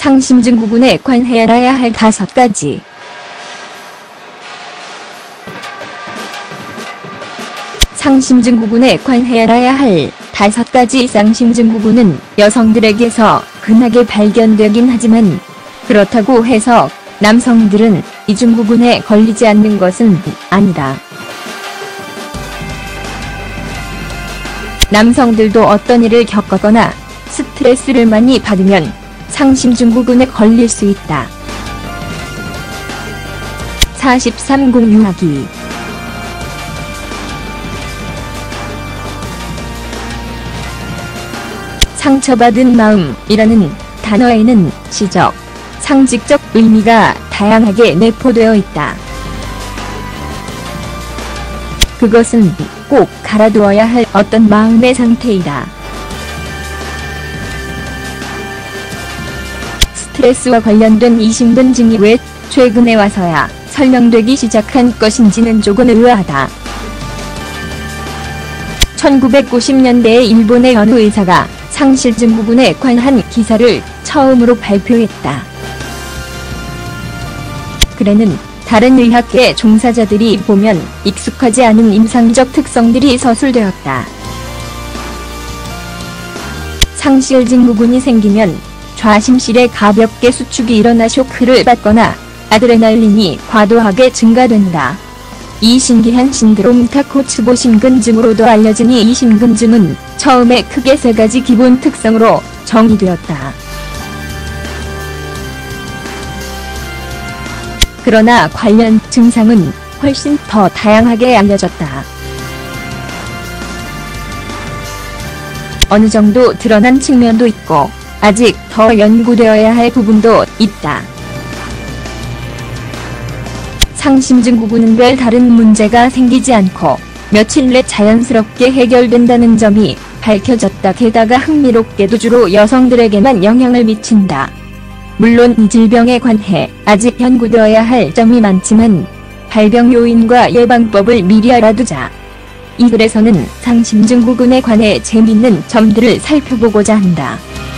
상심증후군에 관해 알아야 할 5가지. 상심증후군에 관해 알아야 할 5가지. 상심증후군은 여성들에게서 흔하게 발견되긴 하지만 그렇다고 해서 남성들은 이 증후군에 걸리지 않는 것은 아니다. 남성들도 어떤 일을 겪거나 스트레스를 많이 받으면 상심증후군에 걸릴 수 있다. 43. 공유하기. 상처받은 마음이라는 단어에는 시적, 상징적 의미가 다양하게 내포되어 있다. 그것은 꼭 갈아두어야 할 어떤 마음의 상태이다. 스트레스와 관련된 이 심근증이 왜 최근에 와서야 설명되기 시작한 것인지는 조금 의아하다. 1990년대에 일본의 어느 의사가 상심증후군에 관한 기사를 처음으로 발표했다. 글에는 다른 의학계 종사자들이 보면 익숙하지 않은 임상적 특성들이 서술되었다. 상실증후군이 생기면 좌심실에 가볍게 수축이 일어나 쇼크를 받거나 아드레날린이 과도하게 증가된다. 이 신기한 신드롬 타코츠보 심근증으로도 알려지니 이 심근증은 처음에 크게 3가지 기본 특성으로 정의되었다. 그러나 관련 증상은 훨씬 더 다양하게 알려졌다. 어느 정도 드러난 측면도 있고 아직 더 연구되어야 할 부분도 있다. 상심증후군은 별 다른 문제가 생기지 않고 며칠 내 자연스럽게 해결된다는 점이 밝혀졌다. 게다가 흥미롭게도 주로 여성들에게만 영향을 미친다. 물론 이 질병에 관해 아직 연구되어야 할 점이 많지만 발병 요인과 예방법을 미리 알아두자. 이 글에서는 상심증후군에 관해 재밌는 점들을 살펴보고자 한다.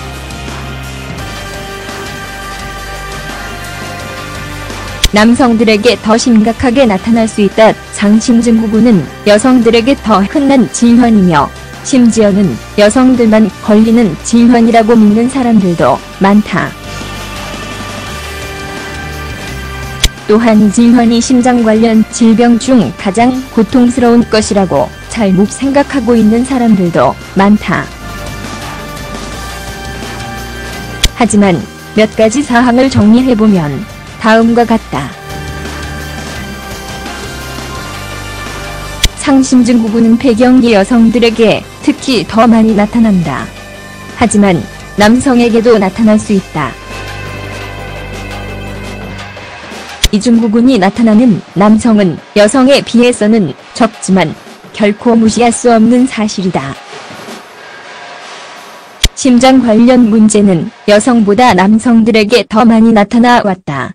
남성들에게 더 심각하게 나타날 수 있다. 상심증후군은 여성들에게 더 흔한 질환이며 심지어는 여성들만 걸리는 질환이라고 믿는 사람들도 많다. 또한 이 질환이 심장 관련 질병 중 가장 고통스러운 것이라고 잘못 생각하고 있는 사람들도 많다. 하지만 몇 가지 사항을 정리해보면 다음과 같다. 상심증후군은 폐경기 여성들에게 특히 더 많이 나타난다. 하지만 남성에게도 나타날 수 있다. 이 증후군이 나타나는 남성은 여성에 비해서는 적지만 결코 무시할 수 없는 사실이다. 심장 관련 문제는 여성보다 남성들에게 더 많이 나타나 왔다.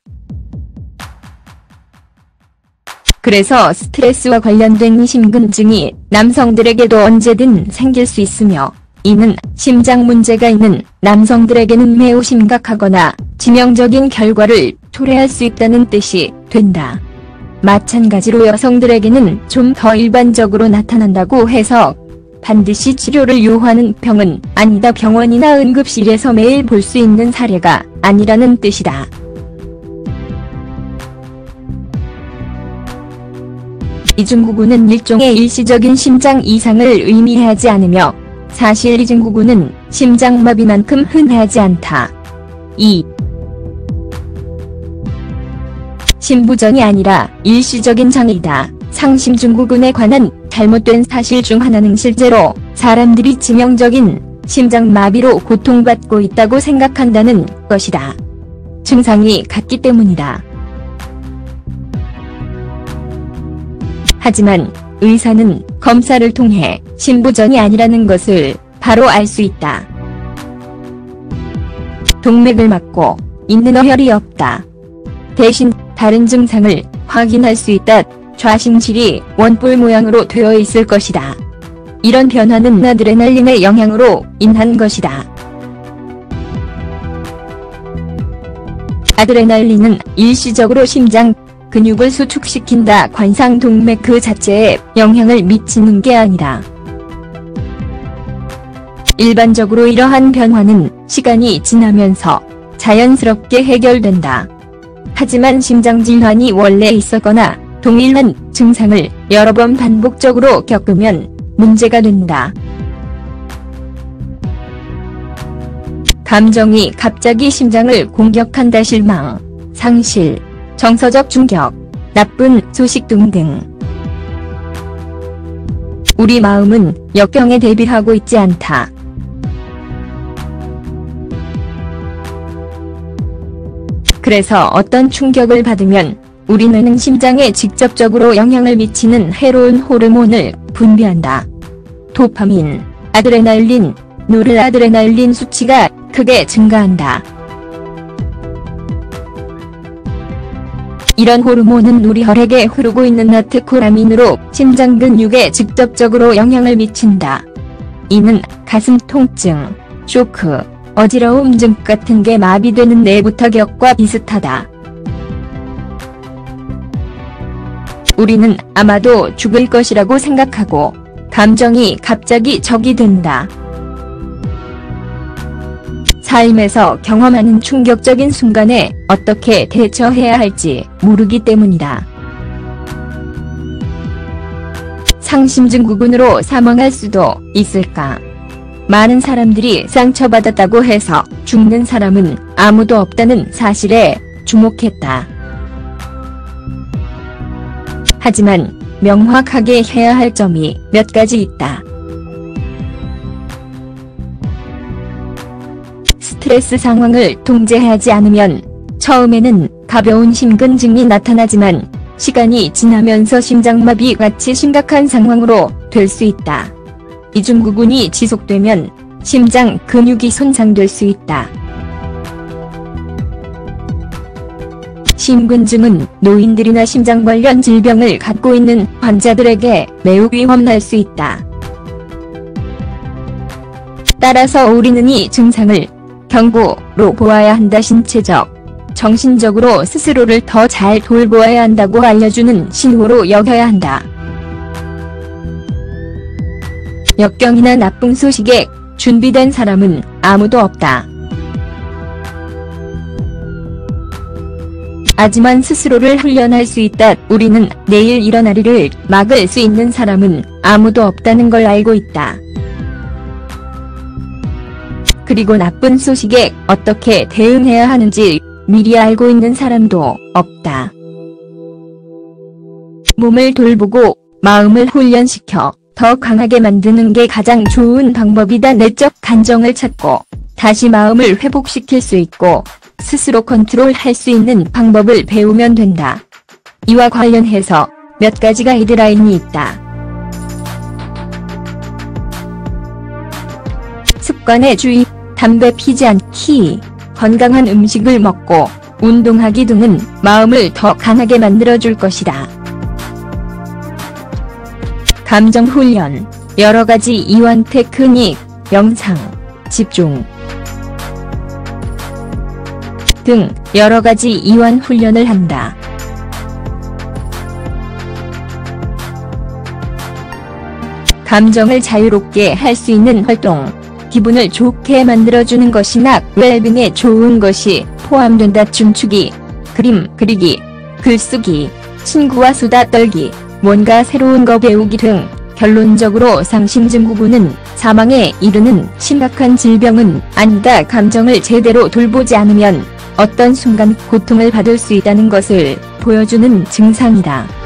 그래서 스트레스와 관련된 심근증이 남성들에게도 언제든 생길 수 있으며 이는 심장 문제가 있는 남성들에게는 매우 심각하거나 치명적인 결과를 초래할 수 있다는 뜻이 된다. 마찬가지로 여성들에게는 좀 더 일반적으로 나타난다고 해서 반드시 치료를 요하는 병은 아니다. 병원이나 응급실에서 매일 볼 수 있는 사례가 아니라는 뜻이다. 이 증후군은 일종의 일시적인 심장 이상을 의미하지 않으며 사실 이 증후군은 심장마비만큼 흔하지 않다. 2. 심부전이 아니라 일시적인 장애이다. 상심증후군에 관한 잘못된 사실 중 하나는 실제로 사람들이 치명적인 심장마비로 고통받고 있다고 생각한다는 것이다. 증상이 같기 때문이다. 하지만 의사는 검사를 통해 심부전이 아니라는 것을 바로 알 수 있다. 동맥을 막고 있는 어혈이 없다. 대신 다른 증상을 확인할 수 있다. 좌심실이 원뿔 모양으로 되어 있을 것이다. 이런 변화는 아드레날린의 영향으로 인한 것이다. 아드레날린은 일시적으로 심장 근육을 수축시킨다. 관상동맥 그 자체에 영향을 미치는 게 아니라 일반적으로 이러한 변화는 시간이 지나면서 자연스럽게 해결된다. 하지만 심장질환이 원래 있었거나 동일한 증상을 여러 번 반복적으로 겪으면 문제가 된다. 감정이 갑자기 심장을 공격한다. 실망, 상실, 정서적 충격, 나쁜 소식 등등. 우리 마음은 역경에 대비하고 있지 않다. 그래서 어떤 충격을 받으면 우리 뇌는 심장에 직접적으로 영향을 미치는 해로운 호르몬을 분비한다. 도파민, 아드레날린, 노르아드레날린 수치가 크게 증가한다. 이런 호르몬은 우리 혈액에 흐르고 있는 아세틸콜아민으로 심장 근육에 직접적으로 영향을 미친다. 이는 가슴 통증, 쇼크, 어지러움 등 같은 게 마비되는 내부 타격과 비슷하다. 우리는 아마도 죽을 것이라고 생각하고 감정이 갑자기 적이 된다. 삶에서 경험하는 충격적인 순간에 어떻게 대처해야 할지 모르기 때문이다. 상심증후군으로 사망할 수도 있을까? 많은 사람들이 상처받았다고 해서 죽는 사람은 아무도 없다는 사실에 주목했다. 하지만 명확하게 해야 할 점이 몇 가지 있다. 스트레스 상황을 통제하지 않으면 처음에는 가벼운 심근증이 나타나지만 시간이 지나면서 심장마비 같이 심각한 상황으로 될 수 있다. 이중구군이 지속되면 심장 근육이 손상될 수 있다. 심근증은 노인들이나 심장 관련 질병을 갖고 있는 환자들에게 매우 위험할 수 있다. 따라서 우리는 이 증상을 경고로 보아야 한다. 신체적, 정신적으로 스스로를 더 잘 돌보아야 한다고 알려주는 신호로 여겨야 한다. 역경이나 나쁜 소식에 준비된 사람은 아무도 없다. 하지만 스스로를 훈련할 수 있다. 우리는 내일 일어날 일을 막을 수 있는 사람은 아무도 없다는 걸 알고 있다. 그리고 나쁜 소식에 어떻게 대응해야 하는지 미리 알고 있는 사람도 없다. 몸을 돌보고 마음을 훈련시켜 더 강하게 만드는 게 가장 좋은 방법이다. 내적 감정을 찾고 다시 마음을 회복시킬 수 있고 스스로 컨트롤할 수 있는 방법을 배우면 된다. 이와 관련해서 몇 가지 가이드라인이 있다. 습관의 주의, 담배 피지 않기, 건강한 음식을 먹고 운동하기 등은 마음을 더 강하게 만들어줄 것이다. 감정 훈련, 여러 가지 이완 테크닉, 명상, 집중 등 여러 가지 이완 훈련을 한다. 감정을 자유롭게 할 수 있는 활동, 기분을 좋게 만들어주는 것이나 웰빙에 좋은 것이 포함된다. 춤추기, 그림 그리기, 글쓰기, 친구와 수다 떨기, 뭔가 새로운 거 배우기 등. 결론적으로 상심증후군은 사망에 이르는 심각한 질병은 아니다. 감정을 제대로 돌보지 않으면 어떤 순간 고통을 받을 수 있다는 것을 보여주는 증상이다.